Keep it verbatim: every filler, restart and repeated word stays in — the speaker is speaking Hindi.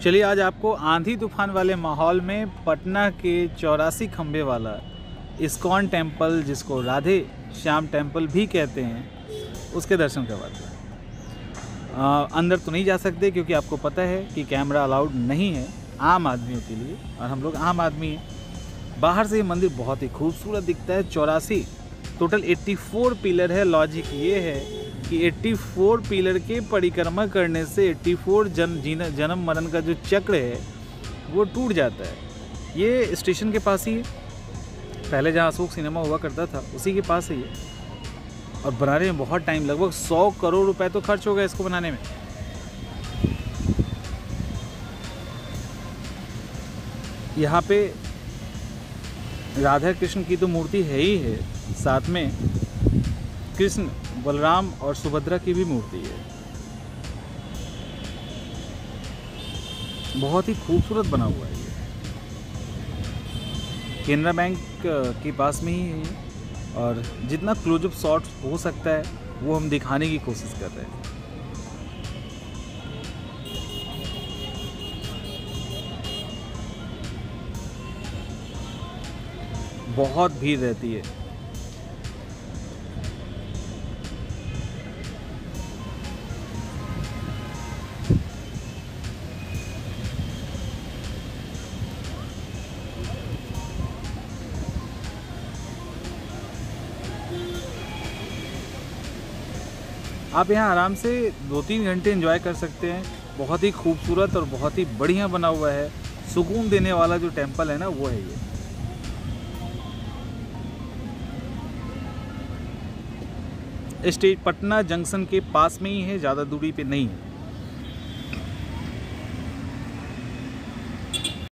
चलिए आज आपको आंधी तूफान वाले माहौल में पटना के चौरासी खंबे वाला इस्कॉन टेम्पल, जिसको राधे श्याम टेम्पल भी कहते हैं, उसके दर्शन करवाते हैं। अंदर तो नहीं जा सकते क्योंकि आपको पता है कि कैमरा अलाउड नहीं है आम आदमियों के लिए, और हम लोग आम आदमी हैं। बाहर से ये मंदिर बहुत ही खूबसूरत दिखता है। चौरासी टोटल चौरासी पिलर है। लॉजिक ये है कि चौरासी पिलर के परिक्रमा करने से चौरासी जन जीना जन्म मरण का जो चक्र है वो टूट जाता है। ये स्टेशन के पास ही है, पहले जहाँ अशोक सिनेमा हुआ करता था उसी के पास है ये, और बनाने में बहुत टाइम, लगभग सौ करोड़ रुपए तो खर्च हो गया इसको बनाने में। यहाँ पे राधा कृष्ण की तो मूर्ति है ही है, साथ में कृष्ण, बलराम और सुभद्रा की भी मूर्ति है। बहुत ही खूबसूरत बना हुआ है ये। केनरा बैंक के पास में ही है, और जितना क्लोजअप शॉट हो सकता है वो हम दिखाने की कोशिश कर रहे हैं। बहुत भीड़ रहती है। आप यहाँ आराम से दो तीन घंटे एंजॉय कर सकते हैं। बहुत ही खूबसूरत और बहुत ही बढ़िया बना हुआ है। सुकून देने वाला जो टेम्पल है ना, वो है ये। स्टेट पटना जंक्शन के पास में ही है, ज़्यादा दूरी पे नहीं है।